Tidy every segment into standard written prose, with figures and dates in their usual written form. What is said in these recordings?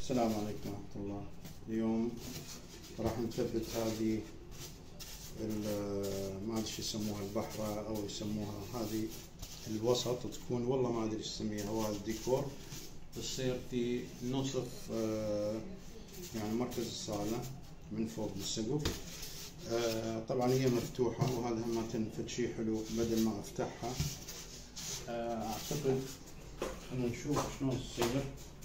السلام عليكم ورحمة الله. اليوم راح نثبت هذه ما ادري شو يسموها، البحرة او يسموها هذه الوسط تكون، والله ما ادري شو يسميها، وهذا الديكور تصير في نصف يعني مركز الصالة من فوق بالسقف. طبعا هي مفتوحة، وهذا هم تنفذ شيء حلو بدل ما افتحها. اعتقد خلينا نشوف شلون تصير.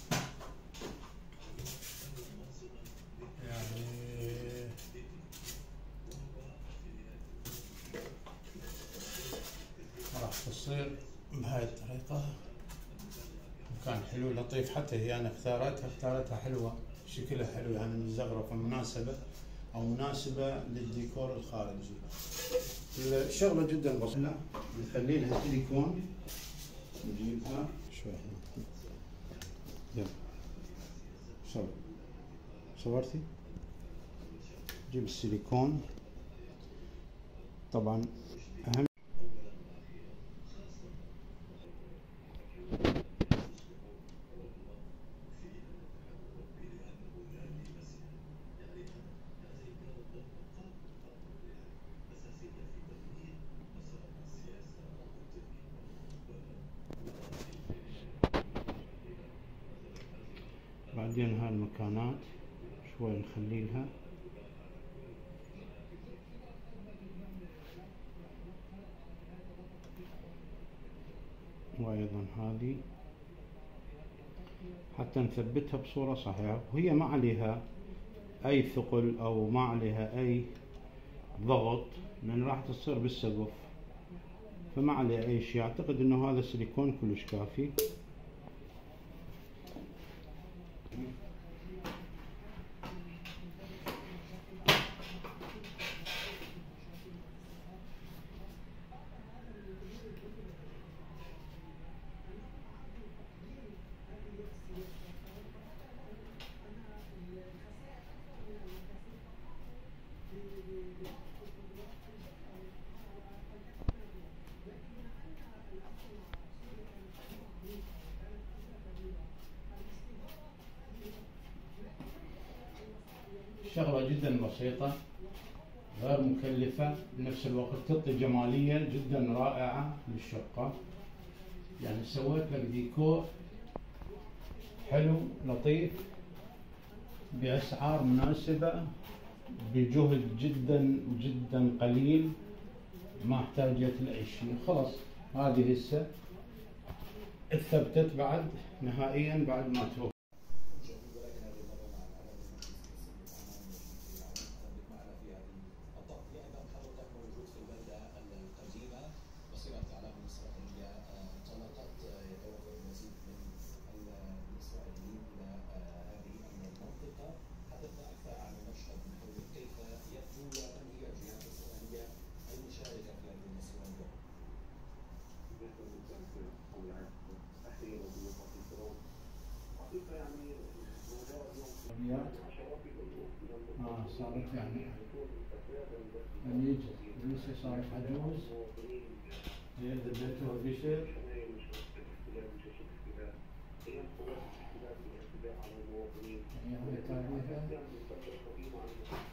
راح تصير بهاي الطريقة. مكان حلو لطيف، حتى هي أنا اختارتها حلوة، شكلها حلو يعني مزخرفة، مناسبة للديكور الخارجي. الشغلة جدا بسيطة، نخلي لها سيليكون، نجيبها شوي. يلا صورتي؟ نجيب السيليكون طبعا أهم. بعدين هاي المكانات شوي نخلي لها، وايضا هذه حتى نثبتها بصورة صحيحة، وهي ما عليها اي ثقل او ما عليها اي ضغط، لان راح تصير بالسقف فما عليه اي شيء. اعتقد انه هذا السيليكون كلش كافي. شغلة جدا بسيطة غير مكلفة، بنفس الوقت تعطي جمالية جدا رائعة للشقة. يعني سويت لك ديكور حلو لطيف بأسعار مناسبة، بجهد جدا جدا قليل، ما احتاجت لأي شيء. خلاص هذه هسه اتثبتت بعد نهائيا بعد ما توقف. صارت يعني لسه صارت عجوز، هي دبيتها بشر. هي تاريخها